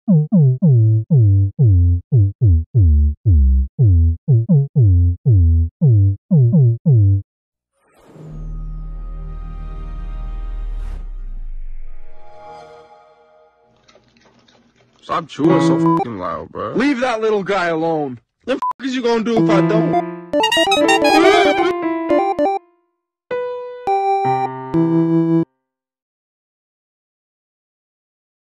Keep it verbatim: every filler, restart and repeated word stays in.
Stop chewing so fucking loud, bro. Leave that little guy alone. The fuck is you gonna do if I don't?